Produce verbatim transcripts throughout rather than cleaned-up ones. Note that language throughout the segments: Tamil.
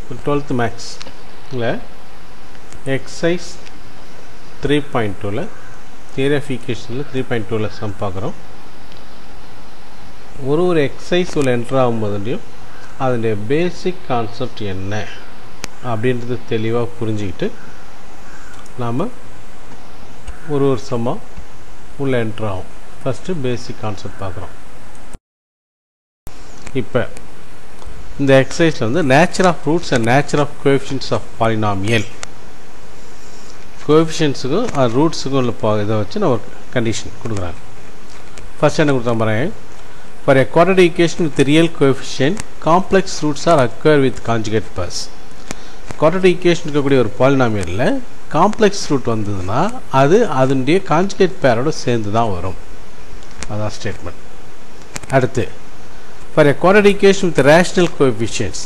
twelfth max இல்லை exercise three point two ல theory of equations three point two ல சம் பார்க்குறோம். ஒரு ஒரு எக்ஸசைஸ் உள்ள என்ட்ரு ஆகும்போதுலையும் அதனுடைய பேசிக் கான்செப்ட் என்ன அப்படின்றது தெளிவாக புரிஞ்சுக்கிட்டு நாம் ஒரு ஒரு சம்மாக உள்ள என்ட்ரு ஆகும். ஃபஸ்ட்டு பேசிக் கான்செப்ட் பார்க்குறோம். இப்போ இந்த எக்ஸசைஸில் வந்து nature of roots and nature of coefficients of polynomial, கோஎஃபிஷியன்ட்ஸுக்கும் அது ரூட்ஸுக்கும் உள்ள பா இதை வச்சு நான் ஒரு கண்டிஷன் கொடுக்குறாங்க. ஃபஸ்ட் என்ன கொடுத்தா பாருங்க, for a quadratic equation with real coefficient complex roots are occur with conjugate pairs. quadratic equation இருக்கக்கூடிய ஒரு பாலினாமியலில் காம்ப்ளெக்ஸ் ரூட் வந்ததுன்னா அது அதனுடைய கான்ஜுகேட் பேரோட சேர்ந்து தான் வரும். அதான் ஸ்டேட்மெண்ட். அடுத்து for a quadratic equation with rational coefficients,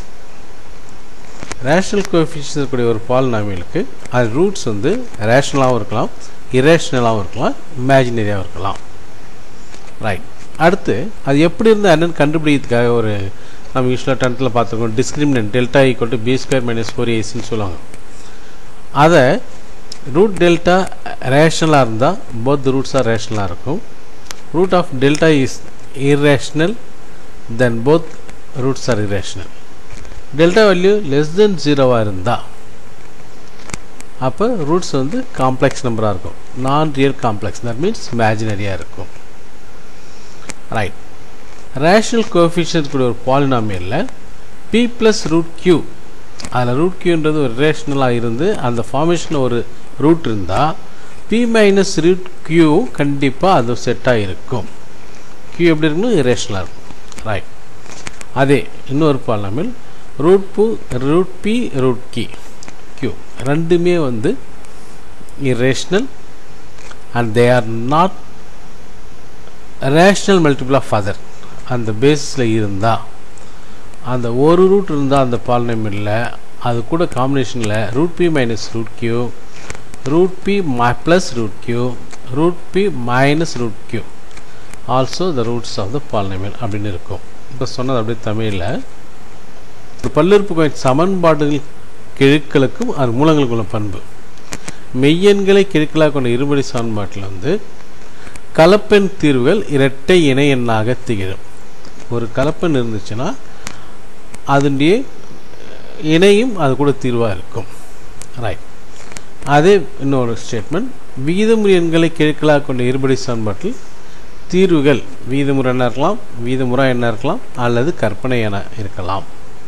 rational coefficients இருக்கக்கூடிய ஒரு பாலினாமியலுக்கு அது ரூட்ஸ் வந்து ரேஷ்னலாகவும் இருக்கலாம், இரேஷ்னலாகவும் இருக்கலாம், இமேஜினரியாகவும் இருக்கலாம். ரைட். அடுத்து அது எப்படி இருந்தால் என்னென்னு கண்டுபிடிக்கிறதுக்காக ஒரு நம்ம யூஸ்வலாக டென்த்தில் பார்த்துருக்கோம், discriminant delta equal to B square minus four ஏசின்னு சொல்லுவாங்க. அதை ரூட் டெல்டா ரேஷ்னலாக இருந்தால் போத் ரூட்ஸாக ரேஷ்னலாக இருக்கும். Root of delta is irrational, then both roots are irrational. Delta value less than ஜீரோவாக இருந்தால் அப்போ ரூட்ஸ் வந்து காம்ப்ளெக்ஸ் நம்பராக இருக்கும், non real complex, that means இமேஜினரியாக இருக்கும். ரைட். ரேஷ்னல் கோஎஃபிஷியன்ட் கூட ஒரு பாலினாமியலில் பி ப்ளஸ் ரூட் கியூ, அதில் ரூட் கியூன்றது ஒரு ரேஷ்னலாக இருந்து அந்த ஃபார்மேஷனில் ஒரு ரூட் இருந்தால் பி மைனஸ் ரூட் கியூ கண்டிப்பாக அது செட்டாக இருக்கும். கியூ எப்படி இருக்கணும், இரேஷ்னலாக இருக்கும். ரைட். அதே இன்னொரு பாலினாமியல் ரூட் பு ரூட் பி ரூட் கி கியூ ரெண்டுமே வந்து irrational and they are not rational multiple of other. அந்த பேஸில் இருந்தால் அந்த ஒரு ரூட் இருந்தால் அந்த பாலினாமியலில் அது கூட காம்பினேஷனில் root P minus root Q, root P plus root Q, root P minus root Q also the roots of the polynomial அப்படின்னு இருக்கும். இப்போ சொன்னது அப்படியே தமிழில் ஒரு பல்லுறுப்பு சமன்பாடுகள் கிழக்களுக்கும் அது மூலங்களுக்கு உள்ள பண்பு. மெய்யெண்களை கிழக்களாக கொண்ட இருபடி சமன்பாட்டில் வந்து கலப்பெண் தீர்வுகள் இரட்டை இணை எண்ணாக திகழும். ஒரு கலப்பெண் இருந்துச்சுன்னா அதனுடைய இணையும் அது கூட தீர்வாக இருக்கும். ரைட். அதே இன்னொரு ஸ்டேட்மெண்ட், விகிதமுறை எண்களை கிழக்களாக கொண்ட இருபடி சமன்பாட்டில் தீர்வுகள் விகிதமுறை எண்ணாக இருக்கலாம், விகிதமுறை எண்ணாக இருக்கலாம், அல்லது கற்பனை என இருக்கலாம்.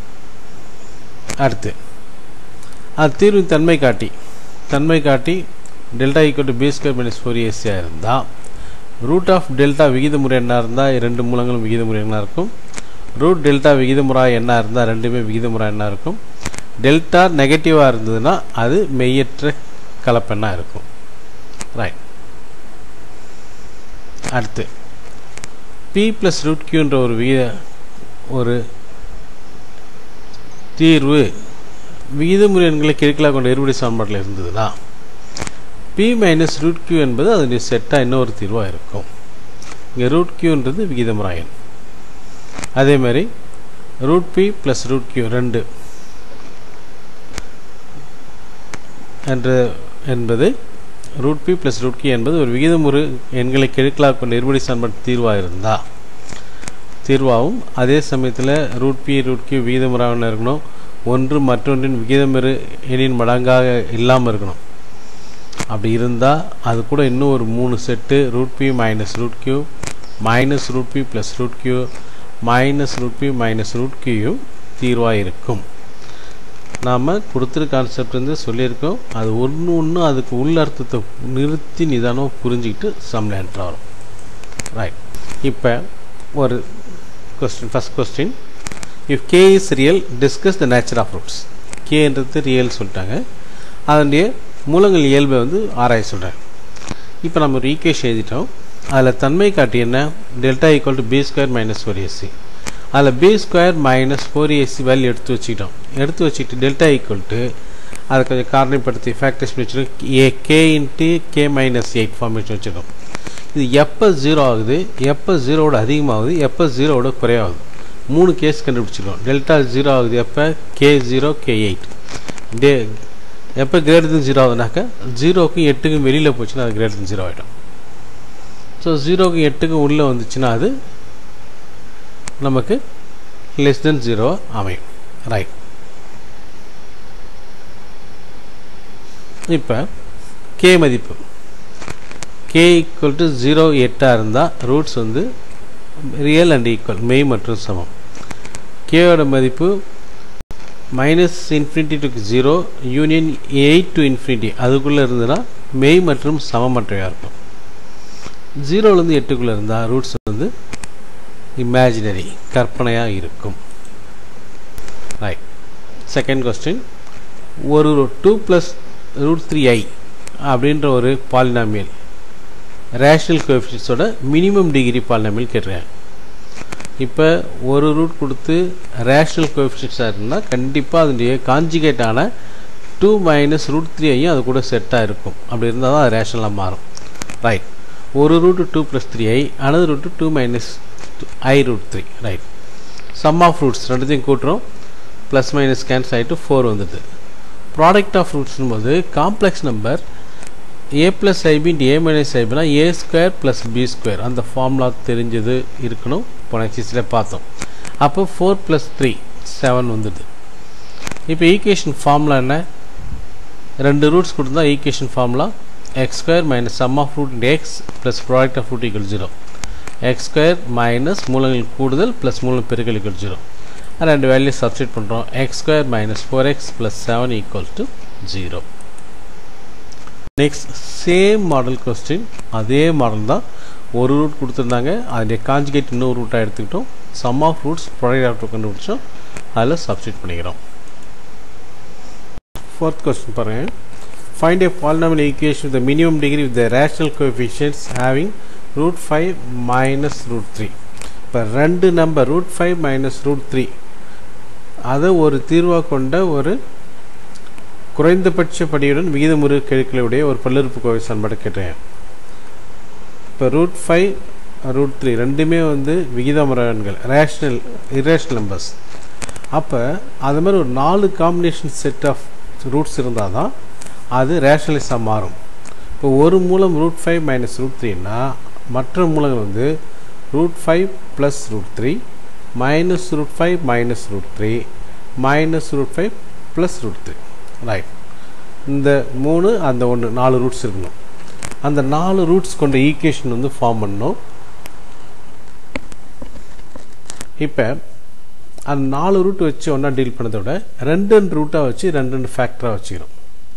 அடுத்து அது தீர்வின் தன்மை காட்டி தன்மை காட்டி delta equal to B square minus four ஏசியாக இருந்தால் ரூட் ஆஃப் டெல்டா விகிதமுறை எண்ணாக இருந்தால் ரெண்டு மூலங்களும் விகிதமுறை எண்ணாக இருக்கும். ரூட் டெல்டா விகிதமுறை எண்ணாக இருந்தால் ரெண்டுமே விகிதமுறை எண்ணாக இருக்கும். டெல்டா நெகட்டிவாக இருந்ததுன்னா அது மெய்யற்ற கலப்பெண்ணாக இருக்கும். ரைட். அடுத்து பி ப்ளஸ் ரூட் கியூன்ற ஒரு விகித ஒரு தீர்வு விகிதமுறை எண்களை கிழக்களாக கொண்ட இருபடி சமன்பாட்டில் இருந்ததுன்னா பி மைனஸ் ரூட் கியூ என்பது அதனுடைய செட்டாக இன்னொரு தீர்வாக இருக்கும். இங்கே ரூட் கியூன்றது விகிதமுறை எண். அதே மாதிரி root P plus root Q ரெண்டு என்ற என்பது root P plus root Q என்பது ஒரு விகிதமுறை எண்களை கிழக்களாக கொண்ட இருபடி சமன்பாட்டு தீர்வாக இருந்தால் தீர்வாகவும் அதே சமயத்தில் ரூட் பி ரூட் கியூ விகிதமுறையாக இருக்கணும், ஒன்று மற்றொன்றின் விகிதமுறை எண்ணின் மடங்காக இல்லாமல் இருக்கணும். அப்படி இருந்தால் அது கூட இன்னும் ஒரு மூணு set root P minus root Q minus root P plus root Q minus root P minus root Q தீர்வாக இருக்கும். நாம் கொடுத்துரு கான்செப்ட் வந்து சொல்லியிருக்கோம். அது ஒன்று ஒன்று அதுக்கு உள்ள அர்த்தத்தை நிறுத்தி நிதானம் புரிஞ்சுக்கிட்டு சம்மில் என்ட்ரு வரும். ரைட். இப்போ ஒரு question, first question, if K is real discuss the nature of roots. கேன்றது ரியல் சொல்லிட்டாங்க, அதனுடைய மூலங்கள் இயல்பை வந்து ஆராய சொல்கிறாங்க. இப்போ நம்ம ஒரு ஈக்குவேஷன் எழுதிட்டோம். அதில் தன்மை காட்டி என்ன, delta equal to B square minus four AC. அதில் B square minus four AC value எடுத்து வச்சுக்கிட்டோம். எடுத்து வச்சுக்கிட்டு டெல்டா ஈக்குவல் டு அதை கொஞ்சம் காரணிப்படுத்தி ஃபேக்டர்ஸ் வச்சுருக்கோம். A K into K minus eight formation வச்சுருக்கோம். இது எப்போ ஜீரோ ஆகுது, எப்போ ஜீரோவோட அதிகமாகுது, எப்போ ஜீரோவோட குறையாகுது, மூணு கேஸ் கண்டுபிடிச்சிருக்கோம். டெல்டா ஜீரோ ஆகுது எப்போ? K zero K eight. டே எப்போ கிரேட்டர் தென் ஜீரோ ஆகுதுனாக்கா ஜீரோக்கும் எட்டுக்கும் வெளியில் போச்சுன்னா அது கிரேட்டர் தென் ஜீரோ ஆகிடும். ஸோ ஜீரோக்கும் எட்டுக்கும் உள்ளே வந்துச்சுன்னா அது நமக்கு லெஸ் தென் ஜீரோ அமையும். ரைட். இப்போ கே மதிப்பு கே ஈக்குவல் டு ஜீரோ எட்டாக இருந்தால் ரூட்ஸ் வந்து ரியல் அண்ட் ஈக்குவல், மெய் மற்றும் சமம். கேவோட மதிப்பு minus infinity to zero union eight to infinity அதுக்குள்ளே இருந்ததுன்னா மெய் மற்றும் சமமற்றவையாக இருக்கும். ஜீரோலேருந்து எட்டுக்குள்ளே இருந்தால் ரூட்ஸ் வந்து இமேஜினரி, கற்பனையாக இருக்கும். ரைட். செகண்ட் கொஸ்டின், ஒரு two plus root three I அப்படின்ற ஒரு பாலினாமியல் ரேஷனல் கோஎஃபிஷியன்ட்ஸோட மினிமம் டிகிரி பாலினாமியல் கேட்டிருக்காங்க. இப்போ ஒரு ரூட் கொடுத்து ரேஷனல் கோஎஃபிஷியன்ட்ஸாக இருந்தால் கண்டிப்பாக அதனுடைய காஞ்சிகேட்டான டூ மைனஸ் ரூட் த்ரீ ஐயும் அது கூட செட்டாக இருக்கும். அப்படி இருந்தால் தான் அது ரேஷனலாக மாறும். ரைட். ஒரு root two plus three I, அனது root two minus I root three. Right. Sum of roots ரெண்டுத்தையும் கூட்டுறோம், ப்ளஸ் மைனஸ் கேன்சல் ஆகிட்டு ஃபோர் வந்துடுது. ப்ராடக்ட் ஆஃப் ரூட்ஸ்னும் போது complex number A plus I B into A minus ஐபினா A square plus B square, அந்த ஃபார்முலா தெரிஞ்சது இருக்கணும். போன எக்ஸைஸில் பார்த்தோம். அப்போ ஃபோர் ப்ளஸ் த்ரீ செவன் வந்துடுது. இப்போ ஈக்குவேஷன் ஃபார்முலா என்ன? ரெண்டு ரூட்ஸ் கொடுத்தா equation formula X square minus sum of root into X plus product of root equal zero. X square minus மூலங்கள் கூடுதல் ப்ளஸ் மூலம் பெருக்கல் ஈக்குவல் ஜீரோ. ரெண்டு வேல்யூ சப்ஸ்டிட் பண்ணுறோம். X square minus four X plus seven equal to zero. Next same model question, அதே மாடல் தான். ஒரு ரூட் கொடுத்துருந்தாங்க, அதனுடைய காஞ்சிகேட் இன்னொரு ரூட்டாக எடுத்துக்கிட்டோம். Sum of roots product of root கண்டுபிடிச்சோம், அதில் சப்ஸ்டிட் பண்ணிக்கிறோம். ஃபோர்த் கொஸ்டின் பாருங்கள். Find a polynomial equation with the minimum degree with the rational coefficients having root five minus root three. இப்போ ரெண்டு number root five minus root three அதை ஒரு தீர்வாக கொண்ட ஒரு குறைந்தபட்ச படியுடன் விகிதமுறு கெழுக்களுடைய ஒரு பல்லுறுப்புக்கோவை சமன்பாடு கேட்டேன். இப்போ ரூட் ஃபைவ் ரூட் த்ரீ ரெண்டுமே வந்து விகிதமுறு எண்கள், ரேஷ்னல் இரேஷ்னல் நம்பர்ஸ். அப்போ அது மாதிரி ஒரு நாலு காம்பினேஷன் செட் ஆஃப் ரூட்ஸ் இருந்தால் தான் அது ரேஷ்னலைஸாக மாறும். இப்போ ஒரு மூலம் ரூட் ஃபைவ் மைனஸ் ரூட் த்ரீன்னா மற்ற மூலங்கள் வந்து root five plus root three minus root five minus root three minus root five plus root three. Right. இந்த மூணு அந்த ஒன்று நாலு ரூட்ஸ் இருக்கணும். அந்த நாலு ரூட்ஸ் கொண்ட ஈக்குவேஷன் வந்து ஃபார்ம் பண்ணணும். இப்போ அந்த நாலு ரூட் வச்சு ஒன்றா டீல் பண்ணதை விட ரெண்டு ரெண்டு ரூட்டாக வச்சு ரெண்டு ரெண்டு ஃபேக்டராக வச்சுக்கிறோம்.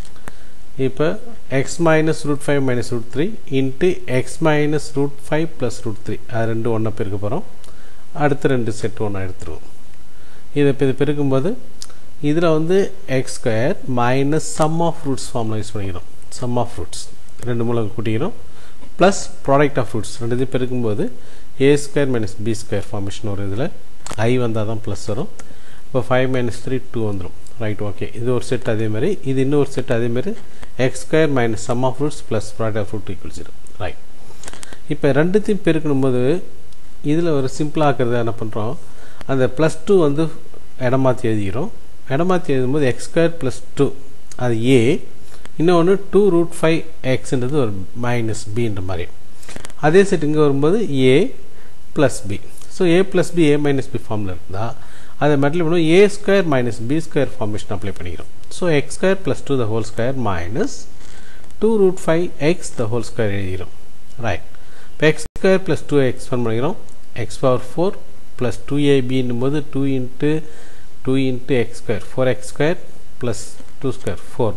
இப்போ X minus root five minus root three into X minus root five plus root three அது ரெண்டு ஒன்றா பெருக்க போகிறோம். அடுத்த ரெண்டு செட் ஒன்றா எடுத்துருவோம். இதை இப்போ இது பெருக்கும்போது இதில் வந்து X square minus sum of roots formula use பண்ணிக்கிறோம். சம் ஆஃப் ரூட்ஸ் ரெண்டு மூலம் கூட்டிக்கிறோம், ப்ளஸ் ப்ராடக்ட் ஆஃப் ரூட்ஸ் ரெண்டு இது பெருக்கும்போது A square minus B square formation வரும். இதில் ஐ வந்தால் தான் ப்ளஸ் வரும். இப்போ ஃபைவ் மைனஸ் த்ரீ டூ வந்துடும். ரைட். ஓகே. இது ஒரு செட் அதேமாதிரி, இது இன்னொரு செட் அதேமாதிரி X square minus sum of roots plus product of root equal zero. Right. இப்போ ரெண்டுத்தையும் பெருக்கணும்போது இதில் ஒரு சிம்பிளாக ஆக்கிறத என்ன பண்ணுறோம், அந்த ப்ளஸ் டூ வந்து இடம் மாற்றி எழுதிக்கிறோம். இடம் மாற்றி எழுதும்போது எக்ஸ் ஸ்கொயர் ப்ளஸ் டூ அது ஏ, இன்னொன்று டூ ரூட் ஃபைவ் எக்ஸ்ன்றது ஒரு மைனஸ் பின்ற மாதிரி. அதே செட் இங்கே வரும்போது A plus B. So A plus B A minus B ஃபார்மில் இருந்தால் அதை மல்டிப்ளை பண்ணுவோம், A square minus B square formation apply பண்ணிக்கிறோம். So x square plus two the whole square minus two root five x the whole square எழுதிக்கிறோம். ரைட். இப்போ x square plus two x form பண்ணிக்கிறோம். X power four plus two ஏபின்னும் போது two into two into x square four x square plus two square four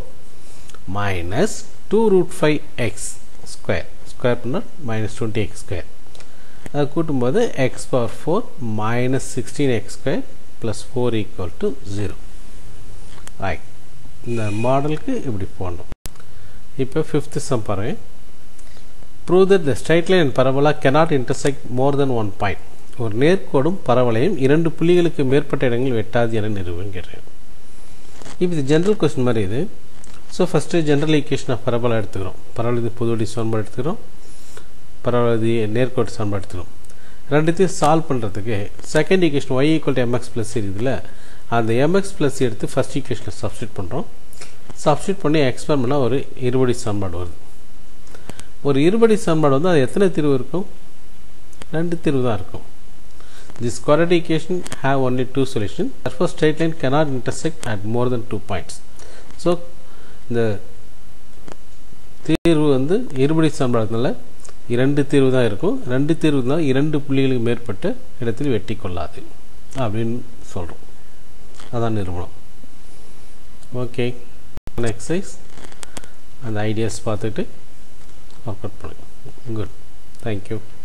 minus two root five x square square பண்ணால் மைனஸ் டுவெண்ட்டி எக்ஸ் ஸ்கொயர். அதை கூட்டும்போது x power four minus sixteen x square plus four equal to zero. Right. இந்த மாடலுக்கு இப்படி போடணும். இப்போ ஃபிஃப்த்து சம் பாருங்கள். Prove that the straight line and parabola cannot intersect more than one point. ஒரு நேர்கோடும் பரவளையும் இரண்டு புள்ளிகளுக்கு மேற்பட்ட இடங்கள் வெட்டாது என நிறுவுன்னு கேட்டேன். இப்போ இது ஜென்ரல் கொஸ்டின் மாதிரி இது. So first general equation of parabola எடுத்துக்கிறோம். பரவலது பொதுவடி சமன்பாடு எடுத்துக்கிறோம். பரவலது நேர்கோட்டு சமன்பாடு எடுத்துக்கிறோம். ரெண்டுத்தையும் சால்வ் பண்ணுறதுக்கு second equation y equal to mx plus இருக்குதுல்ல, அந்த mx ப்ளஸ் எடுத்து ஃபஸ்ட் ஈக்குவேஷனை சப்ஸ்டியூட் பண்ணுறோம். சப்ஸ்டியூட் பண்ணி எக்ஸ்பேண்ட் பண்ணால் ஒரு இருபடி சமன்பாடு வருது. ஒரு இருபடி சமன்பாடு வந்து அது எத்தனை தீர்வு இருக்கும்? ரெண்டு தீர்வு தான் இருக்கும். This quadratic equation have only two solutions. Therefore, straight line cannot intersect at more than two points. So, இந்த தீர்வு வந்து இருபடி சமன்பாடுனால இரண்டு தீர்வு தான் இருக்கும். ரெண்டு தீர்வு தான் இரண்டு புள்ளிகளுக்கு மேற்பட்ட இடத்தில் வெட்டி கொள்ளாது அப்படின்னு சொல்கிறோம். அதான் நிறுவனம். ஓகே, எக்ஸசைஸ் அந்த ஐடியாஸ் பார்த்துட்டு ஒர்க் அவுட் பண்ணுங்க. Good, thank you.